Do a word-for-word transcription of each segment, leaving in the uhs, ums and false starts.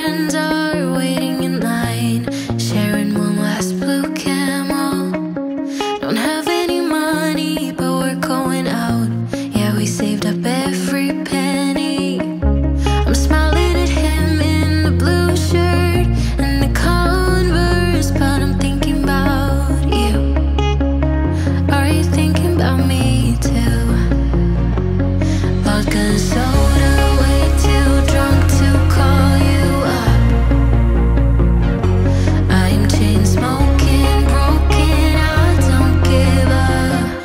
friends are waiting in line, sharing one last blue camel. Don't have any money, but we're going out. Yeah, we saved up every penny. I'm smiling at him in the blue shirt and the Converse, but I'm thinking about you. Are you thinking about me too? Vodka and soda, way too drunk to call you up. I'm chain smoking, broken, I don't give up.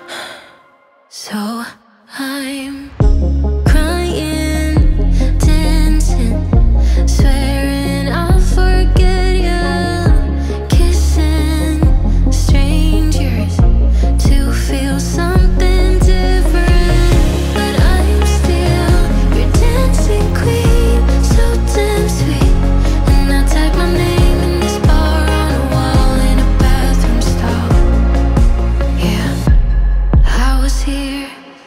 So I'm crying, dancing, swearing I'll forget you, kissing strangers to feel something different. But I'm still your dancing queen, so damn sweet. And I type my name in this bar on a wall in a bathroom stall. Yeah, I was here.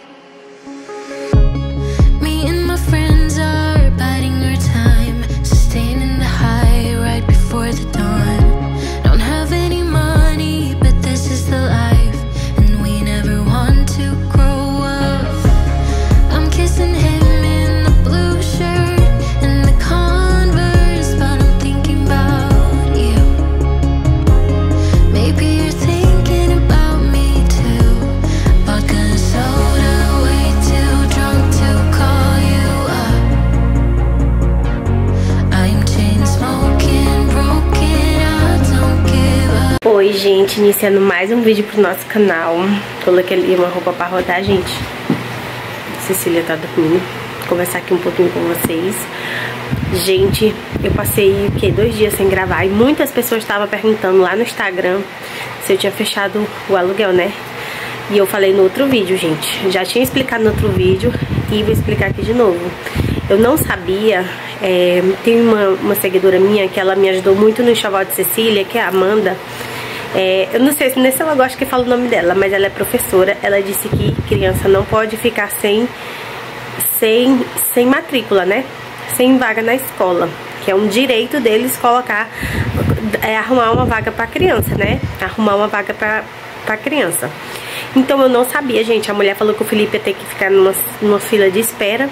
Me and my friends are biding our time, sustaining the high right before the dawn. Don't have any money, but this is the life, and we never want to grow up. I'm kissing him in the blue shirt and the Converse, but I'm thinking about you. Maybe you're thinking about me too. Vodka and soda, way too drunk to call you up. I'm chain smoking, broken, I don't give up. Oi, gente, iniciando mais um vídeo pro nosso canal. Coloquei ali uma roupa pra rodar, gente. Cecília tá dormindo. Vou conversar aqui um pouquinho com vocês. Gente, eu passei, o quê? Dois dias sem gravar. E muitas pessoas estavam perguntando lá no Instagram se eu tinha fechado o aluguel, né? E eu falei no outro vídeo, gente. Já tinha explicado no outro vídeo e vou explicar aqui de novo. Eu não sabia, é, tem uma, uma seguidora minha que ela me ajudou muito no enxoval de Cecília, que é a Amanda. É, eu não sei se nem se ela gosta que fala o nome dela, mas ela é professora. Ela disse que criança não pode ficar sem, sem, sem matrícula, né? Sem vaga na escola, que é um direito deles colocar, é, arrumar uma vaga pra criança, né? Arrumar uma vaga pra, pra criança. Então eu não sabia, gente. A mulher falou que o Felipe ia ter que ficar numa, numa fila de espera.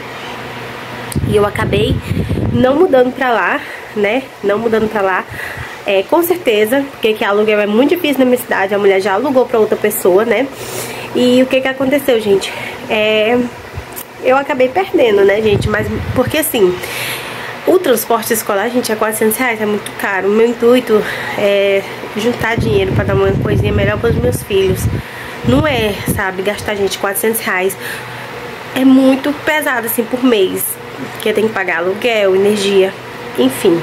E eu acabei não mudando pra lá, né? Não mudando pra lá. É, com certeza, porque que aluguel é muito difícil na minha cidade. A mulher já alugou pra outra pessoa, né? E o que que aconteceu, gente? É, eu acabei perdendo, né, gente? Mas porque assim, o transporte escolar, gente, é quatrocentos reais, é muito caro. O meu intuito é juntar dinheiro pra dar uma coisinha melhor pros meus filhos. Não é, sabe, gastar, gente, quatrocentos reais. É muito pesado, assim, por mês. Porque tem que pagar aluguel, energia, enfim.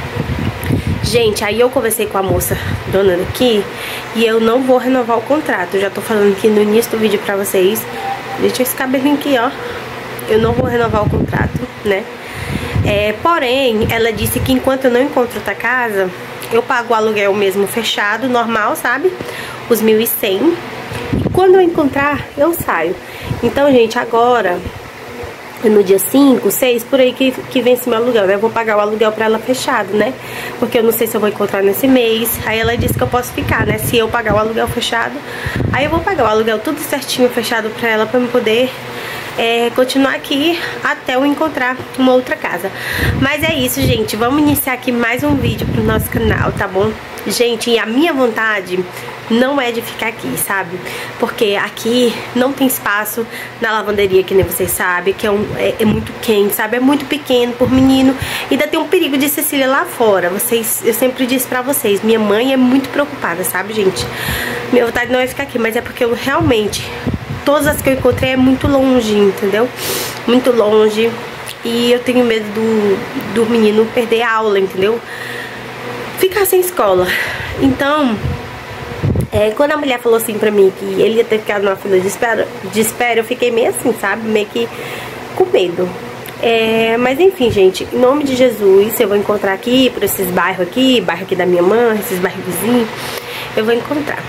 Gente, aí eu conversei com a moça dona daqui e eu não vou renovar o contrato. Eu já tô falando aqui no início do vídeo pra vocês. Deixa esse cabelinho aqui, ó. Eu não vou renovar o contrato, né? É, porém, ela disse que enquanto eu não encontro outra casa, eu pago o aluguel mesmo fechado, normal, sabe? Os mil e cem. E quando eu encontrar, eu saio. Então, gente, agora, no dia cinco, seis, por aí que, que vence meu aluguel, né? Eu vou pagar o aluguel pra ela fechado, né? Porque eu não sei se eu vou encontrar nesse mês. Aí ela disse que eu posso ficar, né? Se eu pagar o aluguel fechado, aí eu vou pagar o aluguel tudo certinho, fechado pra ela, pra eu poder é, continuar aqui até eu encontrar uma outra casa. Mas é isso, gente. Vamos iniciar aqui mais um vídeo pro nosso canal, tá bom? Gente, e a minha vontade não é de ficar aqui, sabe? Porque aqui não tem espaço na lavanderia, que nem vocês sabem, que é, um, é, é muito quente, sabe? É muito pequeno por menino. E ainda tem um perigo de Cecília lá fora. Vocês, eu sempre disse pra vocês, minha mãe é muito preocupada, sabe, gente? Minha vontade não é ficar aqui, mas é porque eu realmente, todas as que eu encontrei é muito longe, entendeu? Muito longe. E eu tenho medo do, do menino perder a aula, entendeu? Ficar sem escola. Então, é, quando a mulher falou assim pra mim que ele ia ter ficado numa fila de espera, de espera, eu fiquei meio assim, sabe? Meio que com medo. É, mas enfim, gente, em nome de Jesus, eu vou encontrar aqui, por esses bairros aqui, bairro aqui da minha mãe, esses bairros vizinhos, eu vou encontrar.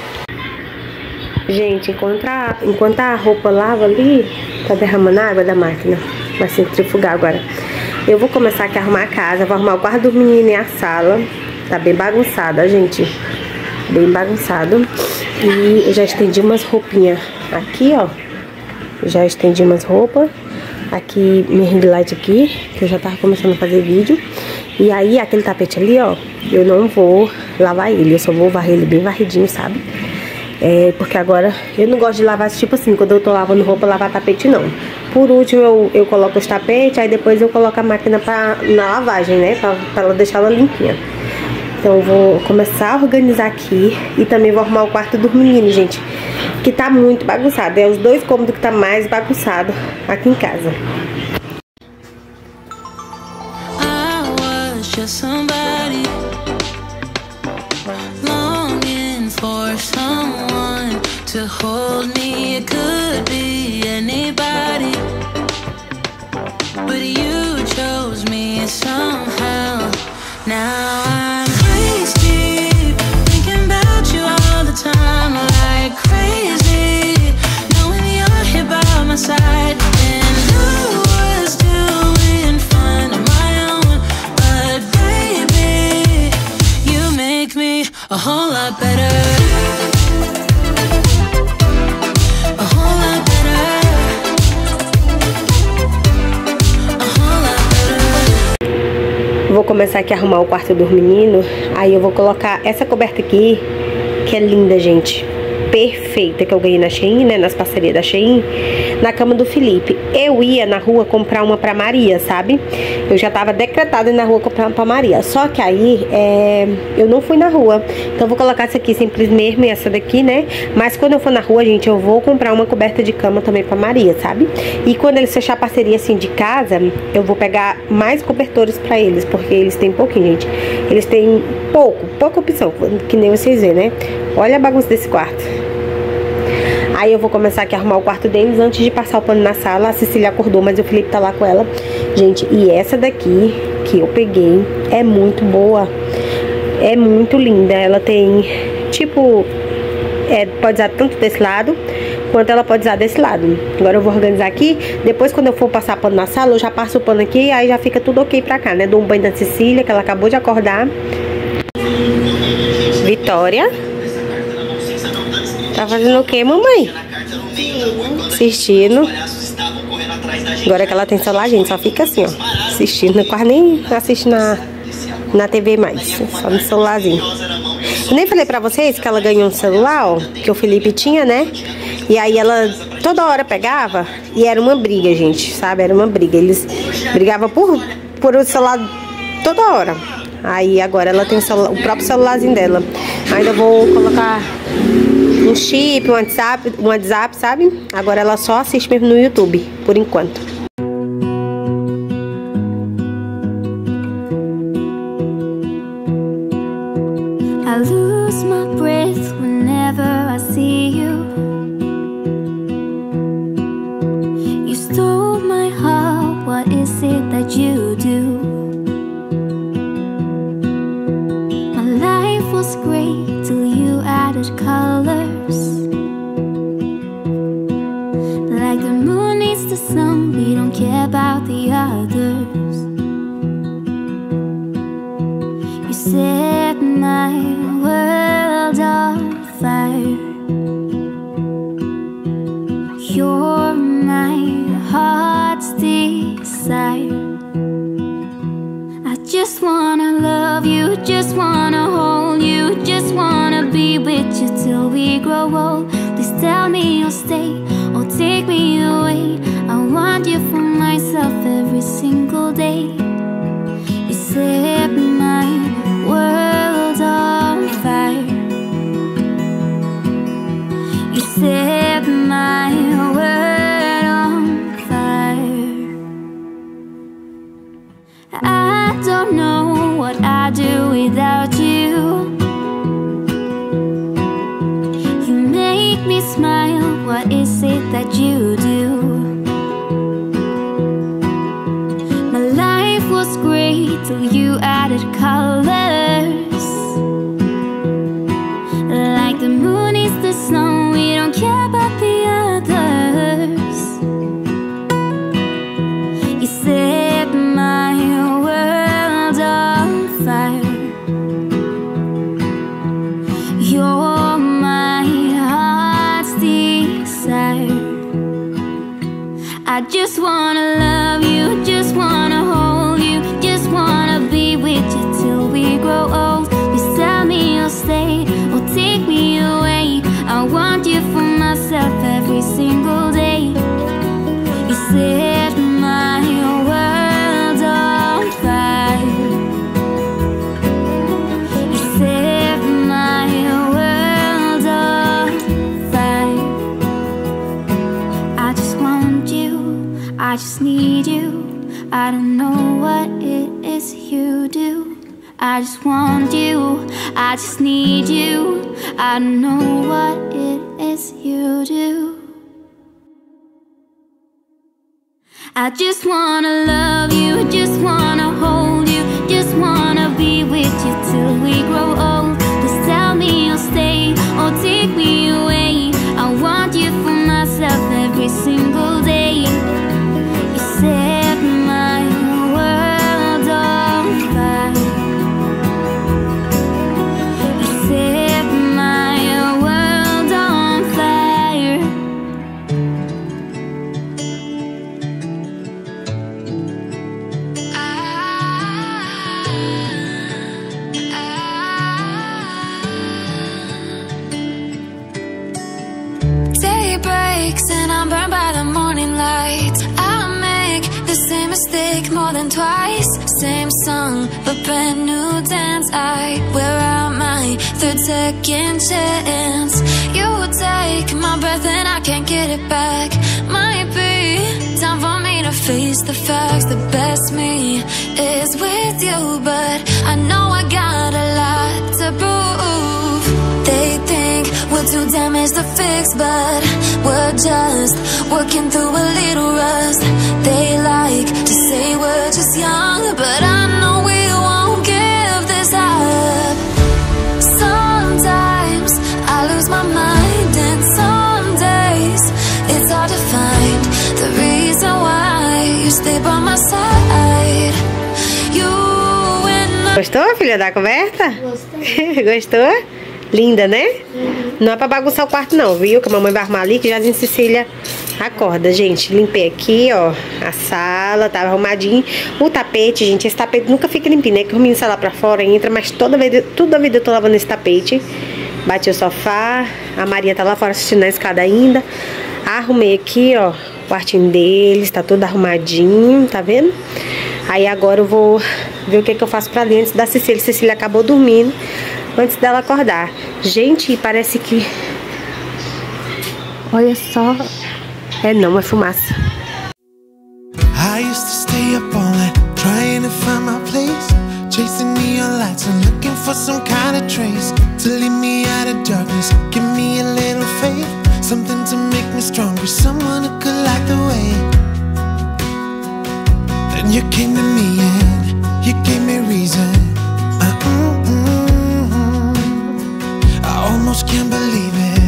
Gente, enquanto a, enquanto a roupa lava ali, tá derramando água da máquina, vai centrifugar agora. Eu vou começar aqui a arrumar a casa. Vou arrumar o quarto do menino e a sala. Tá bem bagunçada, gente. Bem bagunçado. E eu já estendi umas roupinhas aqui, ó. Já estendi umas roupas. Aqui, minha ring light aqui, que eu já tava começando a fazer vídeo. E aí, aquele tapete ali, ó, eu não vou lavar ele. Eu só vou varrer ele bem varridinho, sabe? É, porque agora eu não gosto de lavar, tipo assim, quando eu tô lavando roupa, lavar tapete não. Por último eu, eu coloco os tapetes, aí depois eu coloco a máquina pra, na lavagem, né, pra, pra ela deixar ela limpinha. Então eu vou começar a organizar aqui. E também vou arrumar o quarto do menino, gente, que tá muito bagunçado. É os dois cômodos que tá mais bagunçado aqui em casa. Somebody longing for someone to hold me. It could be anybody, but you chose me somehow. Now I'm crazy, thinking about you all the time, like crazy, knowing you're here by my side. And who was doing fine on my own, but baby, you make me a whole lot better. A whole lot better. A whole lot better. Vou começar aqui a arrumar o quarto do menino. Aí eu vou colocar essa coberta aqui, que é linda, gente. Perfeita, que eu ganhei na Shein, né, nas parcerias da Shein, na cama do Felipe. Eu ia na rua comprar uma pra Maria, sabe? Eu já tava decretada na rua comprar uma pra Maria. Só que aí, é, eu não fui na rua. Então eu vou colocar essa aqui simples mesmo e essa daqui, né? Mas quando eu for na rua, gente, eu vou comprar uma coberta de cama também pra Maria, sabe? E quando eles fechar parceria assim de casa, eu vou pegar mais cobertores pra eles, porque eles têm pouquinho, gente. Eles têm pouco, pouca opção, que nem vocês veem, né? Olha a bagunça desse quarto. Aí eu vou começar aqui a arrumar o quarto deles antes de passar o pano na sala. A Cecília acordou, mas o Felipe tá lá com ela. Gente, e essa daqui que eu peguei é muito boa. É muito linda. Ela tem, tipo, é, pode usar tanto desse lado quanto ela pode usar desse lado. Agora eu vou organizar aqui. Depois, quando eu for passar pano na sala, eu já passo o pano aqui. Aí já fica tudo ok pra cá, né? Dou um banho da Cecília, que ela acabou de acordar. Vitória. Tá fazendo o que, mamãe? Assistindo. Agora que ela tem celular, gente, só fica assim, ó. Assistindo, quase nem assiste na, na T V mais. Só no celularzinho. Eu nem falei pra vocês que ela ganhou um celular, ó, que o Felipe tinha, né? E aí ela toda hora pegava e era uma briga, gente, sabe? Era uma briga. Eles brigavam por, por o celular toda hora. Aí agora ela tem o, celular, o próprio celularzinho dela. Ainda vou colocar um chip, um WhatsApp, um WhatsApp, sabe? Agora ela só assiste mesmo no YouTube, por enquanto. I lose my breath whenever I see you. You stole my heart, what is it that you do? My life was great till you added colors. Like the moon needs the sun, we don't care about the others. You set my world on fire. You're my heart's desire. I just wanna love you, just wanna hold you, just wanna be with you till we grow old. Please tell me you'll stay or take me away. I want you for myself every single day. You set my world on fire. You set my world on fire. I don't know what I'd do without you. I just wanna love you, just wanna hold you, just wanna be with you till we grow old. You tell me you'll stay or take me away. I want you for myself every single day. You set my world on fire. You set my world on fire. I just want you, I just need you. I don't know what it is you do. I just want you, I just need you. I don't know what it is you do. I just wanna love you, just wanna hold you, just wanna be with you till we grow old. Just tell me you'll stay or take me away. I want you for myself every single day. You set my world on fire. You set my world on fire. Day breaks and I'm burned by the morning light. I make the same mistake more than twice. Same song, but brand new dance. I wear out my third second chance. You take my breath and I can't get it back. Might be time for me to face the facts. The best me is with you, but I know I got a lot to prove. They think we're too damaged to fix, but we're just working through a little rust. They like to say we're just young, but I know we won't give this up. Sometimes I lose my mind, and some days it's hard to find the reason why you stay by my side. You and I. Gostou, filha, da coberta? Gostei. Gostou? Linda, né? Uhum. Não é pra bagunçar o quarto não, viu? Que a mamãe vai arrumar ali, que Jardim Cecília acorda, gente. Limpei aqui, ó, a sala, tava arrumadinho. O tapete, gente, esse tapete nunca fica limpinho, né? Que o menino sai lá pra fora, entra, mas toda vez, toda a vida eu tô lavando esse tapete. Bati o sofá, a Maria tá lá fora assistindo na escada ainda. Arrumei aqui, ó, o quartinho deles, tá todo arrumadinho, tá vendo? Aí agora eu vou ver o que que eu faço pra dentro da Cecília. Cecília acabou dormindo antes dela acordar. Gente, parece que... Olha só. É não, é fumaça. I used to stay up all night trying to find my place, chasing neon lights and looking for some kind of trace to lead me out of darkness, give me a little faith, something to make me stronger, someone who could light the way. Then you came to me and you gave me reason. uh, mm, mm, mm. I almost can't believe it.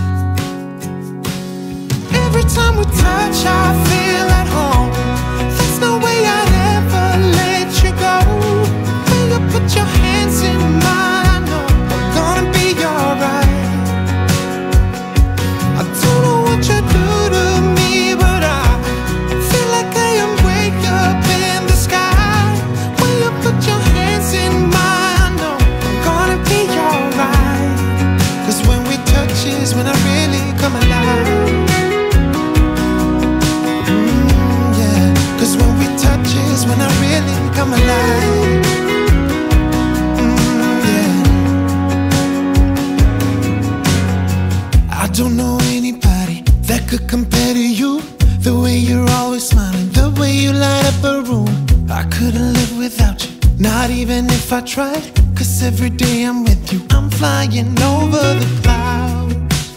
Every time we touch, I feel at home. There's no way I'd ever let you go. When you put your hands in mine, I know we're gonna be alright. I don't know what you do to me, but I feel like I am way up in the sky. When you put your hands in mine, I know we're gonna be alright. Cause when we touch is when I really come alive. When I really come alive. mm, yeah. I don't know anybody that could compare to you. The way you're always smiling, the way you light up a room. I couldn't live without you, not even if I tried. Cause every day I'm with you, I'm flying over the clouds.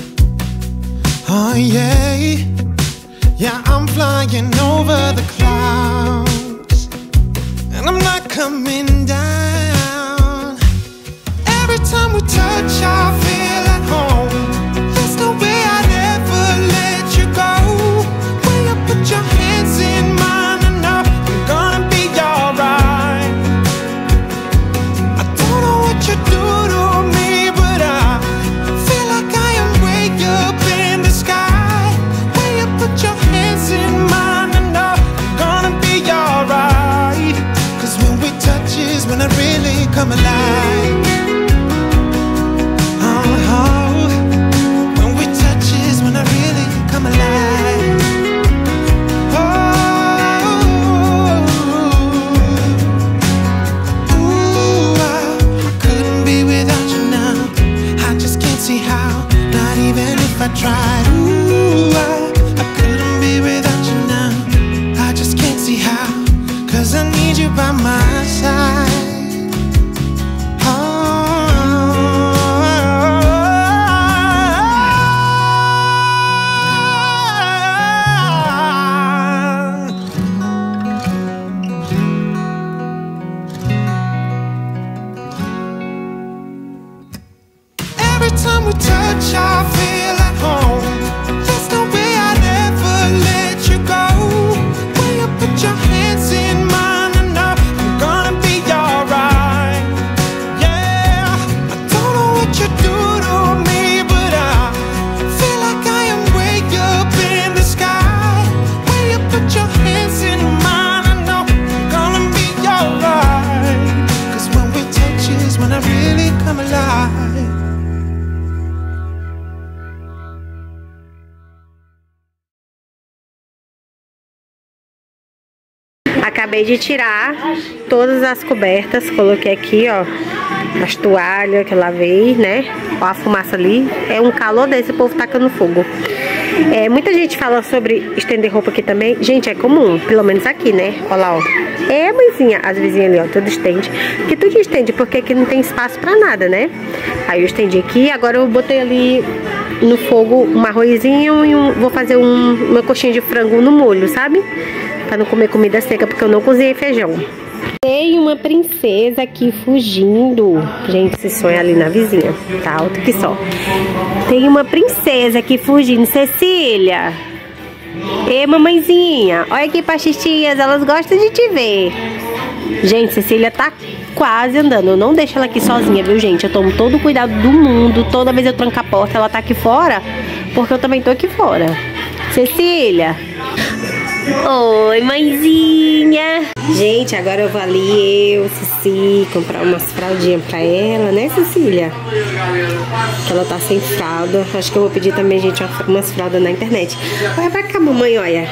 Oh yeah, yeah, I'm flying over the clouds. And I'm not coming down. Every time we touch, I feel at home. There's no way I'd ever let you go. When you put your hands in mine, I know I'm gonna be alright. I don't know what you do to me, but I feel like I am way up in the sky. When you put your hands in mine, Acabei de tirar todas as cobertas, coloquei aqui, ó, as toalhas que eu lavei, né? Ó a fumaça ali, é um calor desse, o povo tacando fogo. É, muita gente fala sobre estender roupa aqui também. Gente, é comum, pelo menos aqui, né? Olha lá, ó. É, mãezinha, as vizinhas ali, ó, tudo estende. Que tudo estende, porque aqui não tem espaço pra nada, né? Aí eu estendi aqui, agora eu botei ali no fogo um arrozinho e um, vou fazer um, uma coxinha de frango no molho, sabe? Pra não comer comida seca, porque eu não cozinhei feijão. Tem uma princesa aqui fugindo. Gente, esse sonho é ali na vizinha. Tá alto que só. Tem uma princesa aqui fugindo. Cecília. Ê, mamãezinha. Olha aqui pra tias, elas gostam de te ver. Gente, Cecília tá quase andando. Eu não deixo ela aqui sozinha, viu, gente? Eu tomo todo o cuidado do mundo. Toda vez eu tranco a porta, ela tá aqui fora, porque eu também tô aqui fora. Cecília. Oi, mãezinha. Gente, agora eu vou ali, eu, Ceci, comprar umas fraldinhas pra ela, né, Cecília? Que ela tá sem fralda. Acho que eu vou pedir também, gente, umas fraldas na internet. Olha pra cá, mamãe, olha.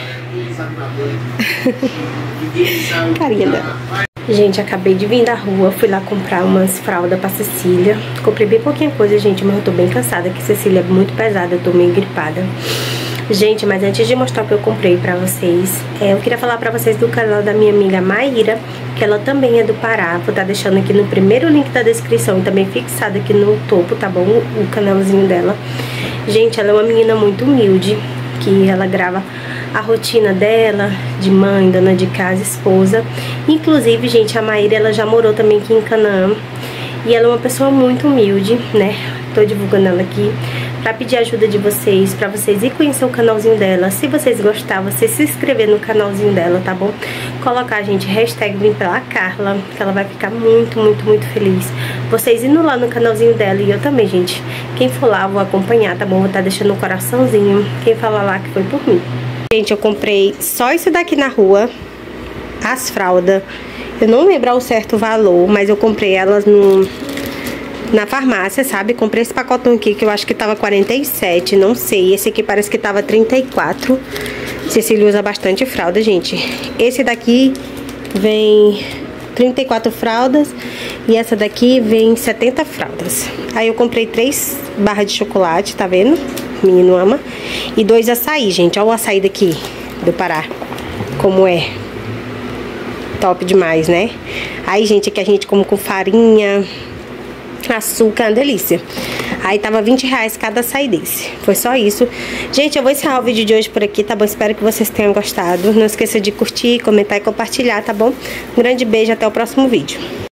Carinha dela. Gente, acabei de vir da rua, fui lá comprar umas fraldas pra Cecília. Comprei bem pouquinha coisa, gente, mas eu tô bem cansada, que Cecília é muito pesada, eu tô meio gripada. Gente, mas antes de mostrar o que eu comprei pra vocês, é, eu queria falar pra vocês do canal da minha amiga Maíra, que ela também é do Pará. Vou estar deixando aqui no primeiro link da descrição e também fixado aqui no topo, tá bom? O canalzinho dela. Gente, ela é uma menina muito humilde, que ela grava a rotina dela, de mãe, dona de casa, esposa. Inclusive, gente, a Maíra, ela já morou também aqui em Canaã. E ela é uma pessoa muito humilde, né? Tô divulgando ela aqui pra pedir ajuda de vocês, pra vocês ir conhecer o canalzinho dela. Se vocês gostarem, você se inscrever no canalzinho dela, tá bom? Colocar, gente, hashtag Vim Pela Carla, que ela vai ficar muito, muito, muito feliz. Vocês indo lá no canalzinho dela e eu também, gente. Quem for lá, eu vou acompanhar, tá bom? Vou estar deixando um coraçãozinho. Quem falar lá que foi por mim. Gente, eu comprei só isso daqui na rua, as fraldas. Eu não lembro ao certo o valor, mas eu comprei elas no... na farmácia, sabe? Comprei esse pacotão aqui que eu acho que tava quarenta e sete, não sei. Esse aqui parece que tava trinta e quatro. Cecília usa bastante fralda, gente. Esse daqui vem trinta e quatro fraldas e essa daqui vem setenta fraldas. Aí eu comprei três barras de chocolate, tá vendo? O menino ama. E dois açaí, gente. Olha o açaí daqui do Pará, como é. Top demais, né? Aí, gente, aqui a gente come com farinha, açúcar, uma delícia. Aí tava vinte reais cada açaí desse. Foi só isso. Gente, eu vou encerrar o vídeo de hoje por aqui, tá bom? Espero que vocês tenham gostado. Não esqueça de curtir, comentar e compartilhar, tá bom? Um grande beijo, até o próximo vídeo.